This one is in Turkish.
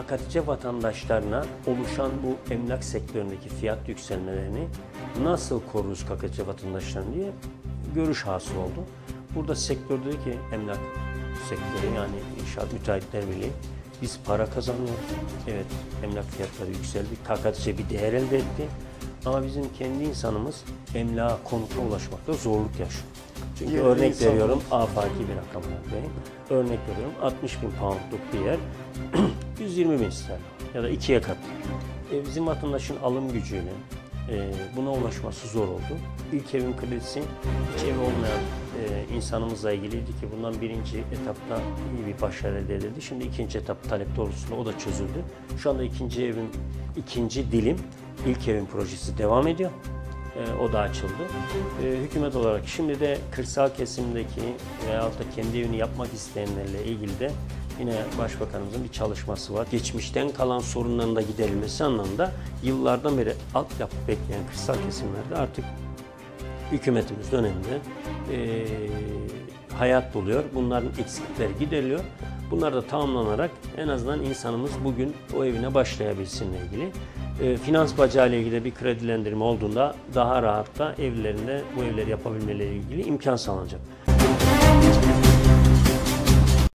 KKTC vatandaşlarına oluşan bu emlak sektöründeki fiyat yükselmelerini nasıl koruruz KKTC vatandaşlarını diye görüş hasıl oldu. Burada sektördeki emlak sektörü, yani İnşaat Müteahhitler Birliği, biz para kazanıyoruz. Evet, emlak fiyatları yükseldi. KKTC bir değer elde etti. Ama bizim kendi insanımız emlağa, konuta ulaşmakta zorluk yaşıyor. Çünkü örnek veriyorum, afaki bir rakam vereyim. Örnek veriyorum, 60 bin poundluk bir yer 120 bin sterlin ya da ikiye katlı. Bizim vatandaşın alım gücüyle buna ulaşması zor oldu. İlk evin kredisi hiç evi olmayan insanımızla ilgiliydi ki bundan birinci etapta iyi bir başarı elde edildi. Şimdi ikinci etap talep doğrultusunda o da çözüldü. Şu anda ikinci dilim ilk evin projesi devam ediyor. O da açıldı. Hükümet olarak şimdi de kırsal kesimdeki veyahut da kendi evini yapmak isteyenlerle ilgili de yine Başbakanımızın bir çalışması var. Geçmişten kalan sorunların da giderilmesi anlamında yıllardan beri altyapı bekleyen kırsal kesimlerde artık hükümetimiz döneminde hayat buluyor. Bunların eksikleri gideriliyor. Bunlar da tamamlanarak en azından insanımız bugün o evine başlayabilsinle ilgili. Finans bacağı ile ilgili bir kredilendirme olduğunda daha rahat da evlerinde bu evleri yapabilmeleri ilgili imkan sağlanacak.